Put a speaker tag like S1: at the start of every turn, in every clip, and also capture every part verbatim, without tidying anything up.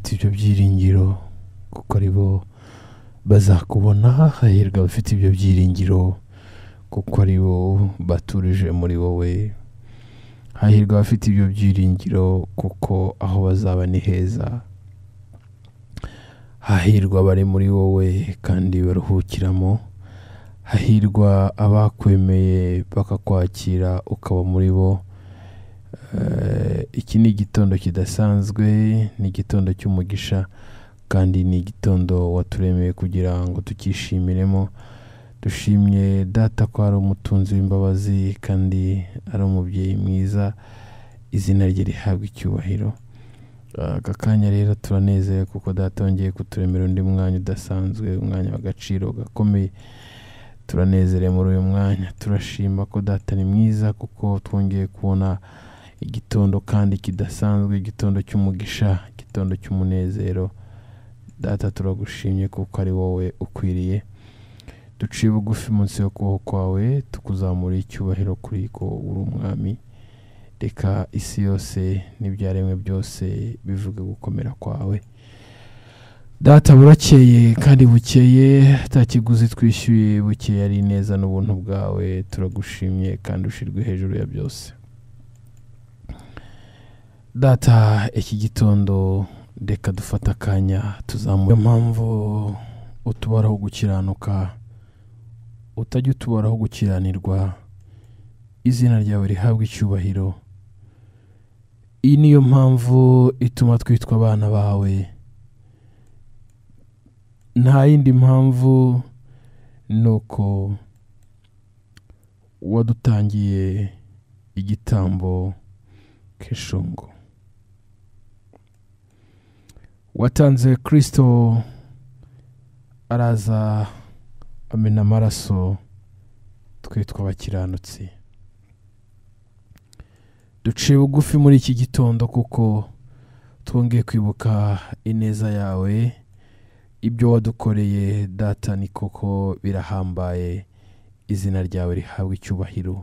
S1: abafite ibyo byiringiro kuko ari bo bazakubona. Hahirwa abafite ibyo byiringiro kuko ari bo baturije muri wowe. Hahirwa abafite ibyo byiringiro kuko aho bazaba ni heza. Hahirwa bari muri wowe kandi baruhukiramo. Hahirwa abakwemeye bakakwakira ukaba muri bo. Uh, iki ni igitondo kidasanzwe, ni igitondo cy'umugisha kandi ni igitondo waturemeye kugira ngo tukishimiremo. Dushimye data ko ari umutunzi w'imbabazi kandi ari umubyeyi mwiza, izina rye rihabwa icyubahiro. Aka kanya rero turanezeye kuko data yongeye kuturemera undi mwanya udasanzwe, umwanya w'agaciro gakomeye. Turanezere muri uyu mwanya, turashima ko data ni mwiza kuko twongeye kubona igitondo kandi kidasanzwe, igitondo cy'umugisha, igitondo cy'umunezero. Data turagushimye kuko ari wowe ukwiriye. Duciye bugufi munsi yo kubaho kwawe, tukuzamura icyubahiro kuri ko uri umwami. Reka isi yose n'ibyaremwe byose bivuge gukomera kwawe. Data burakeye kandi bukeye, atakiguzi twishyuye, bukeye ari neza n'ubuntu bwawe. Turagushimye kandi ushirwe hejuru ya byose. Data, iki gitondo reka dufata akanya tuzamura impamvu utubaraho gukiranuka, utajya utubaraho gukiranirwa. Izina ryawe rihabwa icyubahiro. Iyi niyo mpamvu ituma twitwa abana bawe. Nta yindi mpamvu nuko wadutangiye igitambo k'ishungu. Watanze Kristo araza amena amaraso, twitwa abakiranutsi. Duciye bugufi muri iki gitondo kuko twongeye kwibuka ineza yawe. Ibyo wadukoreye data ni koko birahambaye. Izina ryawe rihabwa icyubahiro.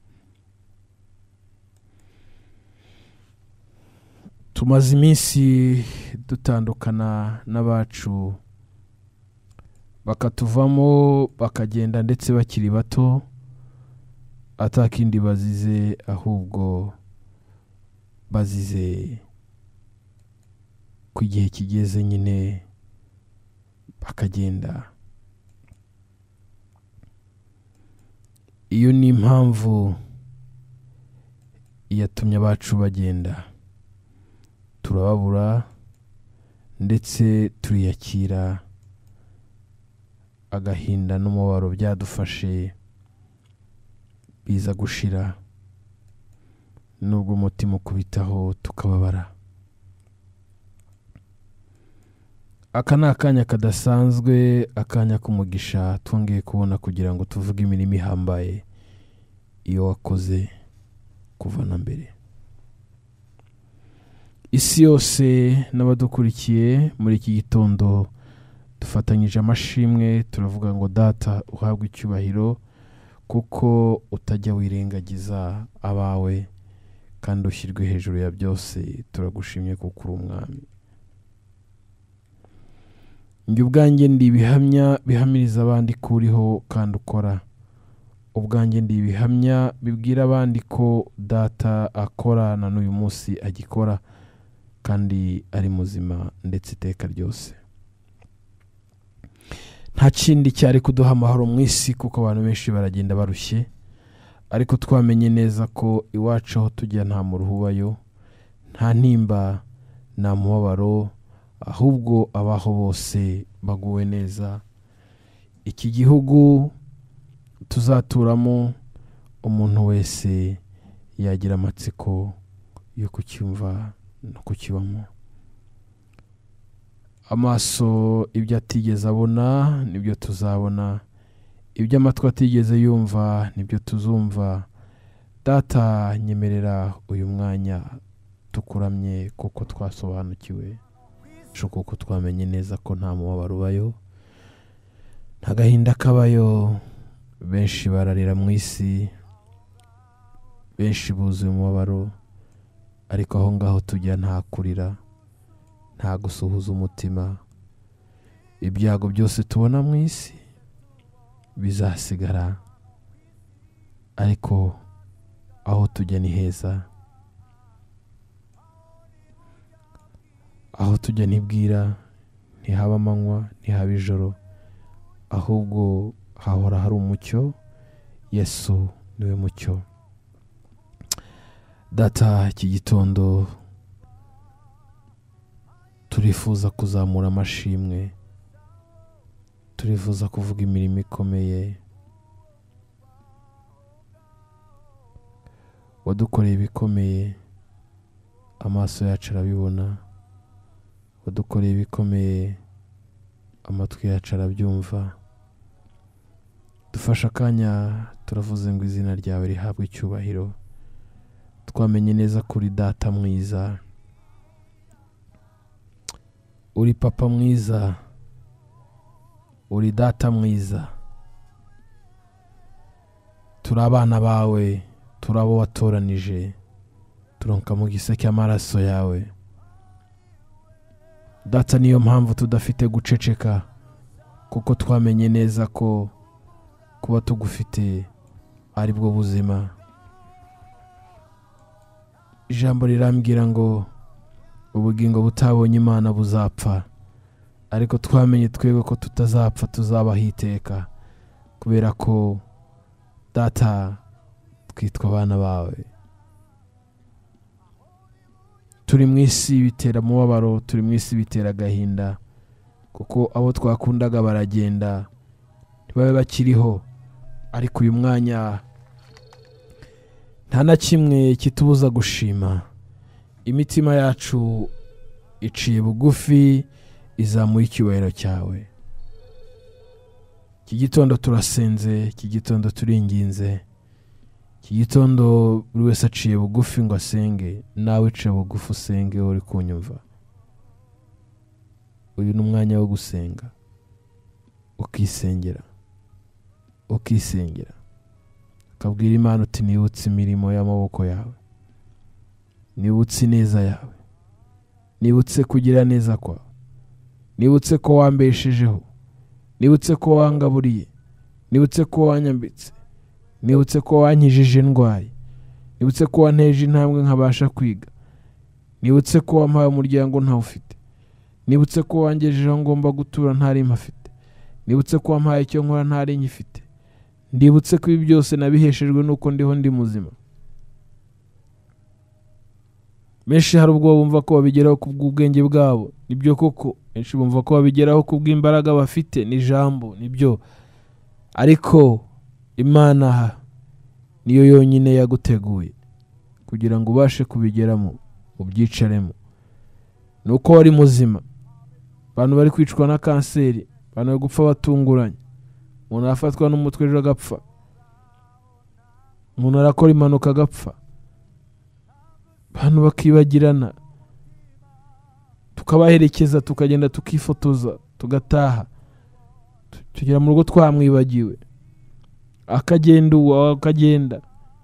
S1: Tumaze iminsi dutandukana n'abacu, bakatuvamo bakagenda ndetse bakiri bato, atakindi bazize ahubwo bazize ku gihe kigeze nyine bakagenda. Iyo ni impamvu yatumye abacu bagenda. Turababura ndetse turiyakira. Agahinda n'umubabaro byadufashe biza gushira, nubwo umutima ukubitaho tukababara. Aka ni akanya kadasanzwe, akanya k'umugisha twongeye kubona kugira ngo tuvuge imirimo ihambaye iyo wakoze kuva na mbere. Isi yose n'abadukurikiye muri iki gitondo dufatanyije amashimwe, turavuga ngo data uhabwe icyubahiro kuko utajya wirengagiza abawe kandi ushyirwe hejuru ya byose. Turagushimye kuko uri umwami. Njye ubwanjye ndi ibihamya bihamiriza abandi kuriho kandi ukora. Ubwanjye ndi ibihamya bibwira abandi ko data akora na n'uyu munsi agikora kandi ari muzima ndetse iteka ryose. Nta kindi cyari kuduha amahoro mu isi kuko abantu benshi baragenda barushye, ariko twamenye neza ko iwacu aho tujya nta muruho ubayo, nta ntimba, nta mubabaro, ahubwo abaho bose baguwe neza. Iki gihugu tuzaturamo umuntu wese yagira amatsiko yo kucyumva no kukibamo. Amaso ibyo atigeze abona nibyo tuzabona, ibyo amatwi atigeze yumva nibyo tuzumva. Data, nyemerera uyu mwanya tukuramye kuko twasobanukiwe, kuko twamenye neza ko nta mubabaro ubayo, nta gahinda kabayo. Benshi bararira mu isi, benshi buzuye umubabaro, ariko aho ngaho tujya nta kurira, nta gusuhuza umutima. Ibyago byose tubona mu isi bizasigara, ariko aho tujya ni heza. Aho tujya ntibwira, ntihaba amanywa, ntihaba ijoro, ahubwo hahora hari umucyo. Yesu niwe mucyo. Data, iki gitondo turifuza kuzamura amashimwe, turifuza kuvuga imirimo ikomeye wadukoreye, ibikomeye amaso yacu arabibona, wadukoreye ibikomeye amatwi yacu arabyumva. Dufasha akanya turavuze ngo izina ryawe rihabwe icyubahiro. Twamenye neza kuri data mwiza, uri papa mwiza, uri data mwiza. Turi abana bawe, turabo watoranije, turonka mu gise cy'amaraso yawe. Data, niyo mpamvu tudafite guceceka, kuko twamenye neza ko kuba tugufite ari bwo buzima. Ijambo rirambwira ngo ubugingo butabonye Imana buzapfa, ariko twamenye twebwe ko tutazapfa, tuzabaho iteka, kubera ko Data twitwa abana bawe. Turi mu isi bitera mubabaro, turi mu isi bitera agahinda, kuko abo twakundaga baragenda ntibabe bakiriho. Ariko uyu mwanya nta na kimwe kitubuza gushima. Imitima yacu iciye bugufi, izamuye icyubahiro cyawe. Iki gitondo turasenze, iki gitondo turinginze, iki gitondo buri wese aciye bugufi ngo asenge. Nawe uciye bugufi usenge uri kunyumva. Uyu ni umwanya wo gusenga, ukisengera, ukisengera, ukabwira Imana uti nibutse imirimo y'amaboko yawe, nibutse neza yawe, nibutse kugira neza kwawe, nibutse ko wambeshejeho, nibutse ko wangaburiye, nibutse ko wanyambitse, nibutse ko wankijije indwara, nibutse ko wanteje intambwe nkabasha kwiga, nibutse ko wampaye umuryango ntawufite, nibutse ko wangejeje aho ngomba gutura ntari mpafite, nibutse ko wampaye icyo nkora ntari nyifite. Ndibutse ko ibi byose nabiheshejwe nuko ndiho ndi muzima. Benshi hari ubwo bumva ko babigeraho kubw'ubwenge bwabo, nibyo koko. Benshi bumva ko babigeraho kubw'imbaraga bafite n'ijambo, nibyo. Ariko Imana niyo yonyine yaguteguye kugira ngo ubashe kubigeramo, ubyicaremo. Nuko wari muzima. Abantu bari kwicwa na kanseri, abantu bari gupfa batunguranye, umuntu afatwa n'umutwe ejo agapfa, umuntu arakora impanuka agapfa, abantu bakibagirana, tukabaherekeza tukagenda tukifotoza tugataha, tugera mu rugo twamwibagiwe, akagenda uwo akagenda,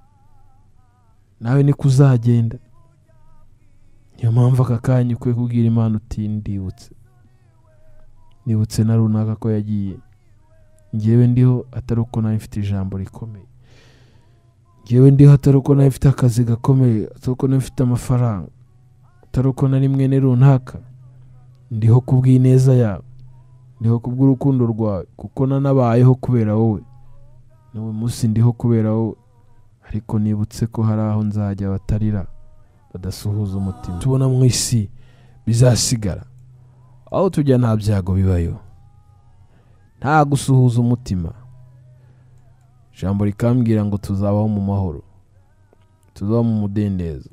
S1: nawe niko uzagenda. Niyo mpamvu aka kanya ukwiye kubwira Imana uti ndibutse, nibutse na runaka ko yagiye. Ngewe ndiho atari uko nawe mfite ijambo rikomeye, ngewe ndiho atari uko nawe mfite akazi gakomeye, atari uko nawe mfite amafaranga, atari uko nari mwene runaka. Ndiho kubw'ineza yawe, ndiho kubw'urukundo rwawe, kuko nanabayeho kubera wowe. N'uyu munsi ndiho kubera wowe, ariko nibutse ko hari aho nzajya batarira, badasuhuza umutima. Tubona mu isi bizasigara, aho tujya nta byago bibayo, nta gusuhuza umutima. Ijambo rikambwira ngo tuzabaho mu mahoro, tuzabaho mu mudendezo,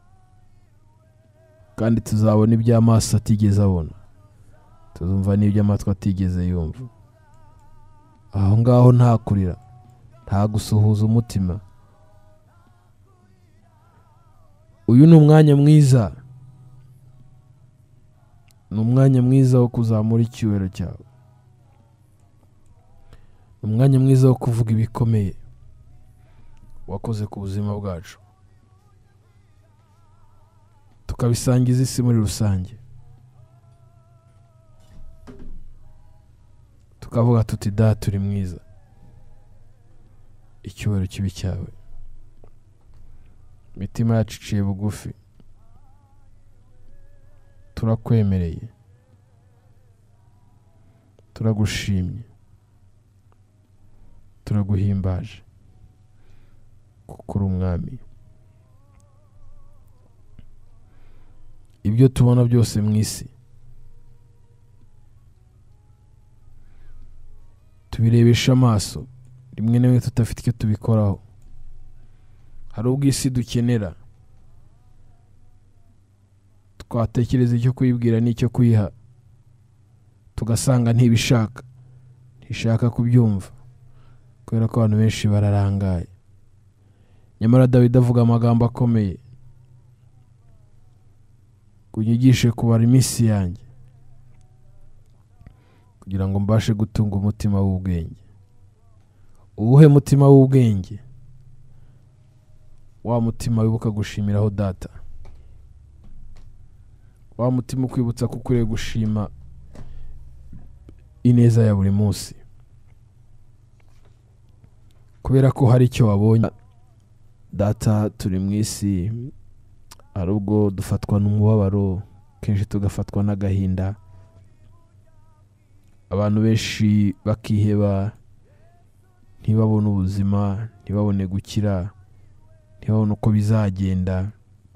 S1: kandi tuzabona ibyo amaso atigeze abona, tuzumva n'ibyo amatwi atigeze yumva. Aho ngaho nta kurira, nta gusuhuza umutima. Uyu ni umwanya mwiza, ni umwanya mwiza wo kuzamura icyubahiro cyawe, ni umwanya mwiza wo kuvuga ibikomeye wakoze ku buzima bwacu, tukabisangiza isi muri rusange. tukavuga tuti data uri mwiza, icyubahiro kibi cyawe. Imitima yacu iciye bugufi, turakwemereye, turagushimye, turaguhimbaje kuko uri umwami. Ibyo tubona byose mu isi tubirebesha amaso, rimwe na rimwe tutafite icyo tubikoraho. Hari ubwo isi dukenera twatekereza icyo kuyibwira n'icyo kuyiha, tugasanga ntibishaka ntishaka kubyumva, kubera ko abantu benshi bararangaye. Nyamara Dawidi avuga amagambo akomeye, kunyigishe kubara iminsi yanjye kugira ngo mbashe gutunga umutima w'ubwenge. Uwuhe mutima w'ubwenge? Wa mutima wibuka gushimiraho data, wa mutima ukwibutsa ko ukwiriye gushima ineza ya buri munsi, kubera ko hari icyo wabonye. Data, turi mu isi, hari ubwo dufatwa n'umubabaro, kenshi tugafatwa n'agahinda, abantu benshi bakiheba, ntibabone ubuzima, ntibabone gukira, ntibabone uko bizagenda.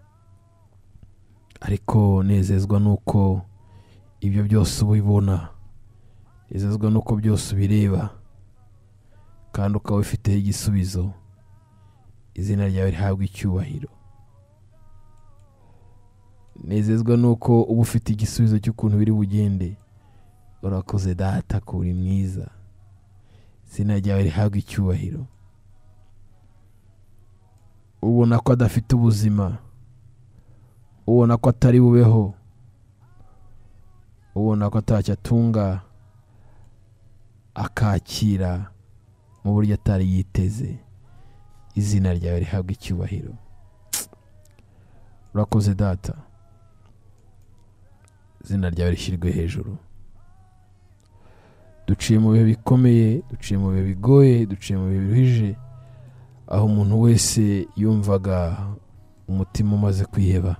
S1: Ariko nezezwa nuko ibyo byose ubibona, nezezwa nuko byose ubireba, kandi ukaba ufiteho igisubizo. Izina ryawe rihabwa icyubahiro. Nezezwa nuko uba ufite igisubizo cy'ukuntu biri bugende. Urakoze data ko uri mwiza, izina ryawe rihabwa icyubahiro. Ubona ko adafite ubuzima, ubona ko atari bubeho, ubona ko atacyo atunga, akakira mu buryo atari yiteze. Izina ryawe rihabwa icyubahiro. Urakoze data, izina ryawe rishyirwe hejuru. Duciye mu bihe bikomeye, duciye mu bihe bigoye, duciye mu bihe biruhije, aho umuntu wese yumvaga umutima umaze kwiheba.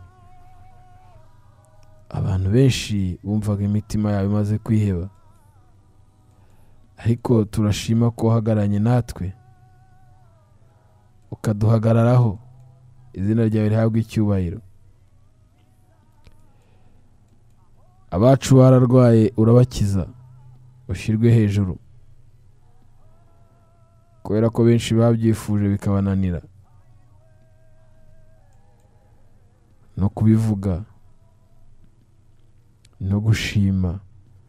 S1: Abantu benshi bumvaga imitima yabo imaze kwiheba, ariko turashima ko uhagaranye natwe, ukaduhagararaho. Izina ryawe rihabwa icyubahiro. Abacu bararwaye urabakiza, ushyirwe hejuru, kubera ko benshi babyifuje bikabananira no kubivuga no gushima.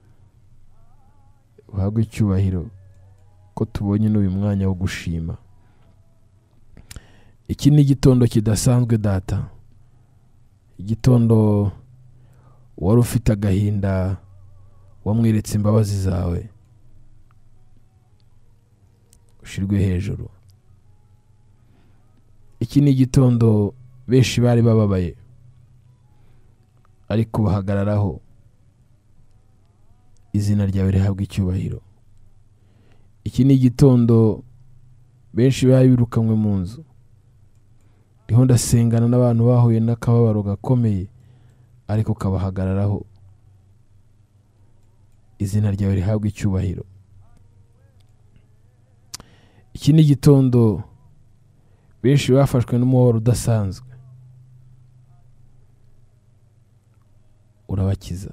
S1: Uhabwe icyubahiro ko tubonye n'uyu mwanya wo gushima. Iki ni igitondo kidasanzwe data, igitondo wari ufite agahinda, wamweretse imbabazi zawe. Ushirwe hejuru. Iki ni igitondo benshi bari bababaye, ariko bahagararaho. Izina ryawe rihabwa icyubahiro. Iki ni igitondo benshi bari birukanwe mu nzu, ndiho ndasengana n'abantu bahuye n'akababaro gakomeye, ariko kabahagararaho. Izina ryawe rihabwa icyubahiro. Iki ni igitondo benshi bafashwe n'umubabaro udasanzwe, urabakiza.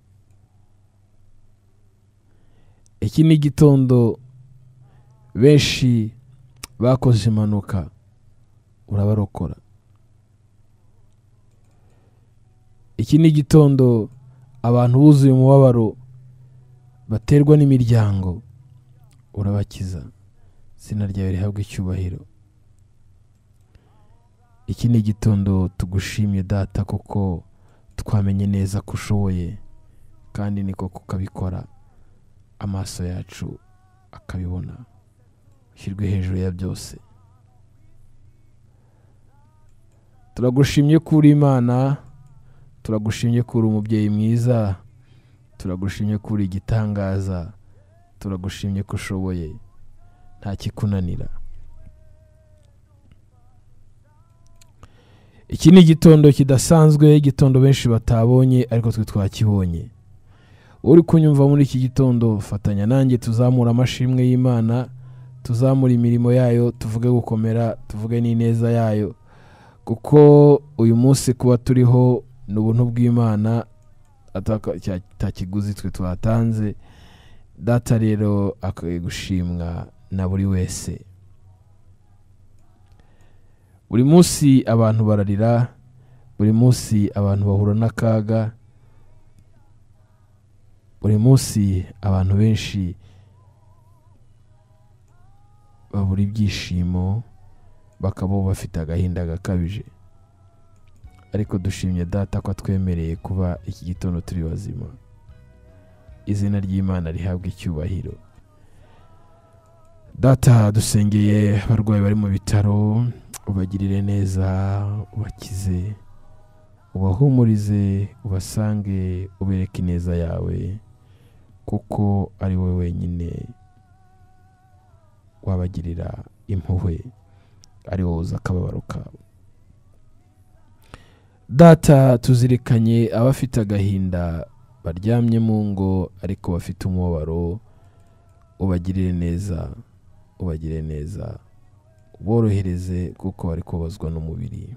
S1: Iki ni igitondo benshi bakoze impanuka, urabarokora. Iki ni igitondo abantu buzuye umubabaro baterwa n'imiryango, urabakiza. Izina ryawe rihabwa icyubahiro. Iki ni igitondo tugushimye data, kuko twamenye neza ko ushoboye, kandi niko kukabikora. Amaso yacu akabibona. Ushyirwe hejuru ya byose. Turagushimye ko uri Imana, turagushimye ko uri umubyeyi mwiza, turagushimye ko uri igitangaza, turagushimye ko ushoboye nta kikunanira. Iki ni igitondo kidasanzwe, igitondo benshi batabonye ariko twe twakibonye. Uri kunyumva muri iki gitondo, fatanya nanjye tuzamura amashimwe y'Imana, tuzamura imirimo yayo, tuvuge gukomera, tuvuge n'ineza yayo, kuko uyu munsi kuba turiho n'ubuntu bw'Imana atakiguzi twe twatanze. Data rero akwiye gushimwa na buri wese. Buri munsi abantu bararira, buri munsi abantu bahura n'akaga, buri munsi abantu benshi babura ibyishimo, bakaba bafite agahinda gakabije. Ariko dushimye Data ko atwemereye kuba iki gitondo turi bazima. Izina ry'Imana rihabwa icyubahiro. Data, dusengeye abarwayi bari mu bitaro, ubagirire neza, ubakize, ubahumurize, ubasange, ubereke ineza yawe, kuko ari wowe wenyine wabagirira impuhwe, ari wowe uzi akababaro kabo. Data, tuzirikanye abafite agahinda baryamye mu ngo ariko bafite umubabaro, ubagirire neza, ubagirire neza, uborohereze kuko bari kubazwa n'umubiri.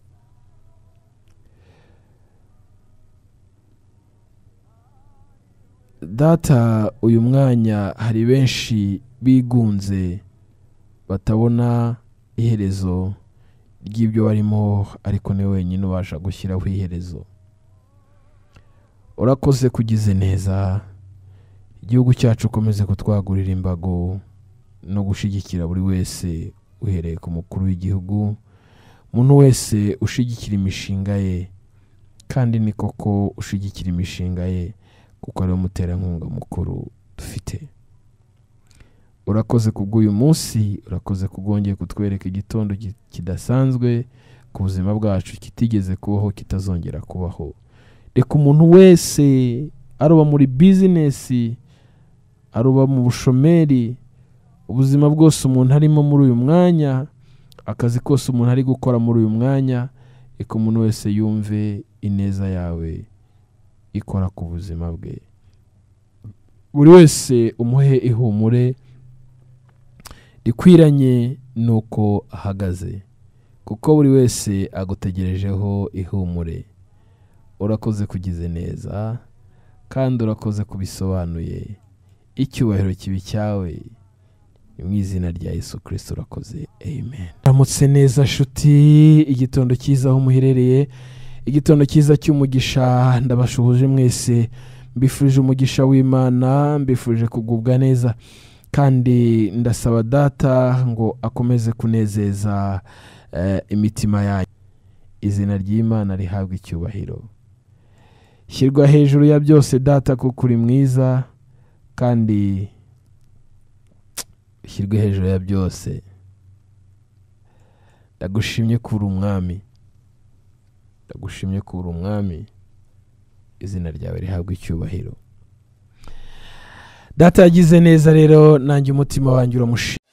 S1: Data, uyu mwanya hari benshi bigunze batabona iherezo ry'ibyo barimo, ariko ni wenyine ubasha gushyiraho iherezo. Urakoze kugize neza, igihugu cyacu ukomeze kutwagurira imbago no gushyigikira buri wese, uhereye ku mukuru w'igihugu, umuntu wese ushyigikira imishinga ye, kandi ni koko ushyigikira imishinga ye kuko ari we muterankunga mukuru dufite. Urakoze kubw'uyu munsi, urakoze kubwongeye kutwereka igitondo kidasanzwe ku buzima bwacu, kitigeze kubaho, kitazongera kubaho. Reka umuntu wese, aruba muri bizinesi, aruba mu bushomeri, ubuzima bwose umuntu arimo muri uyu mwanya, akazi kose umuntu ari gukora muri uyu mwanya, reka umuntu wese yumve ineza yawe ikora ku buzima bwe. Buri wese umuhe ihumure rikwiranye nuko ahagaze, kuko buri wese agutegerejeho ihumure. Urakoze kugize neza, kandi urakoze kubisobanuye. Icyubahiro kibi cyawe, mu izina rya Yesu Kristo urakoze, amen. Ramutse neza nshuti, igitondo cyiza aho muherereye, igitondo cyiza cy'umugisha. Ndabashuhuje mwese, mbifurije umugisha w'Imana, mbifurije kugubwa neza, kandi ndasaba Data ngo akomeze kunezeza uh, imitima yanyu. Izina ry'Imana rihabwa icyubahiro. Shyirwa hejuru ya byose Data, kuko uri mwiza, kandi shyirwa hejuru ya byose. Ndagushimye ko uri umwami, ndagushimye ko uri umwami. Izina ryawe rihabwa icyubahiro. Data yagize neza rero, nanjye umutima wanjye uramushimira.